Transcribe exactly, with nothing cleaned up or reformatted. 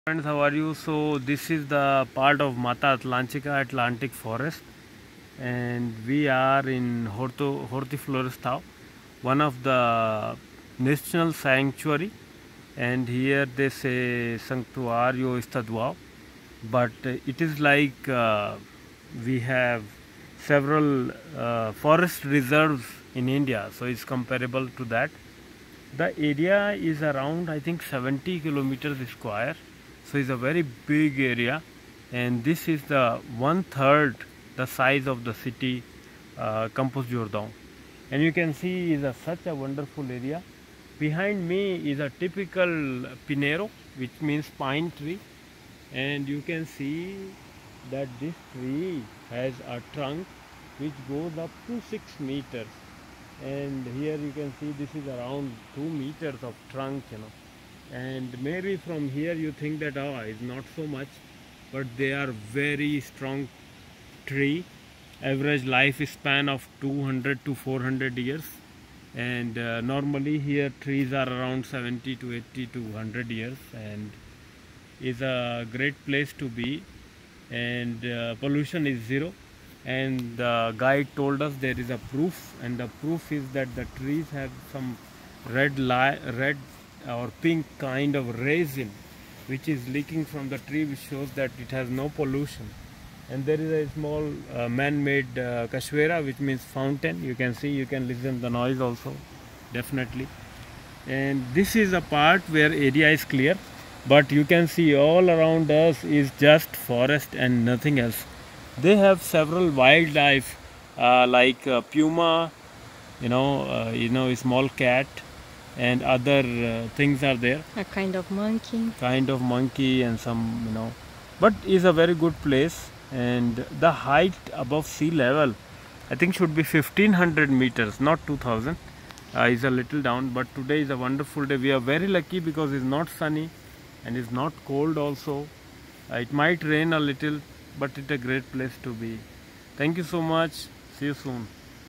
Friends, how are you? So this is the part of Mata Atlantica Atlantic Forest, and we are in Horto, Hortiflorestão, one of the national sanctuary, and here they say Santuario Estadual, but uh, it is like uh, we have several uh, forest reserves in India, so it's comparable to that. The area is around, I think, seventy kilometers square, so it's a very big area, and this is the one third the size of the city uh, Campos Jordão. And you can see is a, such a wonderful area. Behind me is a typical pinero, which means pine tree, and you can see that this tree has a trunk which goes up to six meters. And here you can see this is around two meters of trunk, you know, and maybe from here you think that oh, it's not so much, but they are very strong tree, average lifespan of two hundred to four hundred years, and uh, normally here trees are around seventy to eighty to one hundred years, and is a great place to be, and uh, pollution is zero. And the guide told us there is a proof, and the proof is that the trees have some red li red or pink kind of resin which is leaking from the tree, which shows that it has no pollution. And there is a small uh, man-made uh, cachoeira, which means fountain. You can see, you can listen the noise also, definitely. And this is a part where area is clear, but you can see all around us is just forest and nothing else. They have several wildlife uh, like uh, puma, you know, uh, you know, a small cat, and other uh, things are there. A kind of monkey. Kind of monkey and some, you know, but is a very good place. And the height above sea level, I think, should be fifteen hundred meters, not two thousand. Uh, is a little down, but today is a wonderful day. We are very lucky because it's not sunny and it's not cold also. Uh, it might rain a little, but it's a great place to be. Thank you so much. See you soon.